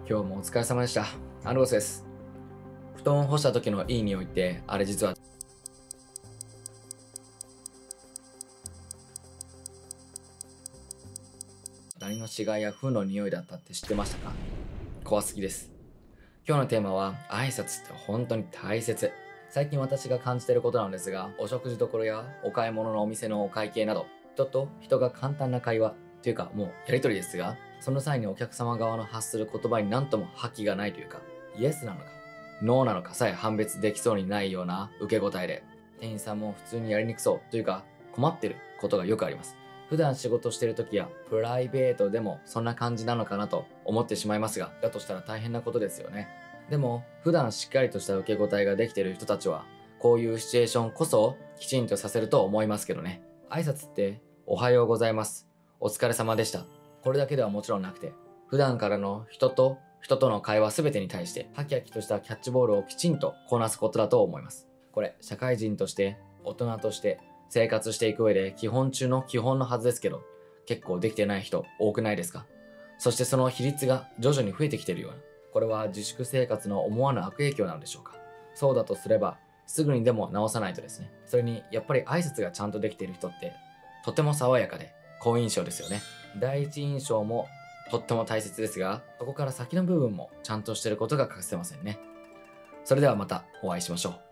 今日もお疲れ様でした。アルゴスです。布団を干した時のいい匂いって、あれ実はダニの死骸や糞の匂いだったって知ってましたか？怖すぎです。今日のテーマは、挨拶って本当に大切。最近私が感じていることなんですが、お食事処やお買い物のお店のお会計など、人と人が簡単な会話というかもうやりとりですが、その際にお客様側の発する言葉に何とも覇気がないというか、イエスなのか、ノーなのかさえ判別できそうにないような受け答えで、店員さんも普通にやりにくそうというか、困ってることがよくあります。普段仕事してる時やプライベートでもそんな感じなのかなと思ってしまいますが、だとしたら大変なことですよね。でも普段しっかりとした受け答えができている人たちは、こういうシチュエーションこそきちんとさせると思いますけどね。挨拶っておはようございます、お疲れ様でした、これだけではもちろんなくて、普段からの人と人との会話全てに対してハキハキとしたキャッチボールをきちんとこなすことだと思います。これ社会人として大人として生活していく上で基本中の基本のはずですけど、結構できてない人多くないですか？そしてその比率が徐々に増えてきているような。これは自粛生活の思わぬ悪影響なのでしょうか？そうだとすれば、すぐにでも直さないとですね。それに、やっぱり挨拶がちゃんとできている人って、とても爽やかで、好印象ですよね。第一印象もとっても大切ですが、そこから先の部分もちゃんとしていることが欠かせませんね。それではまたお会いしましょう。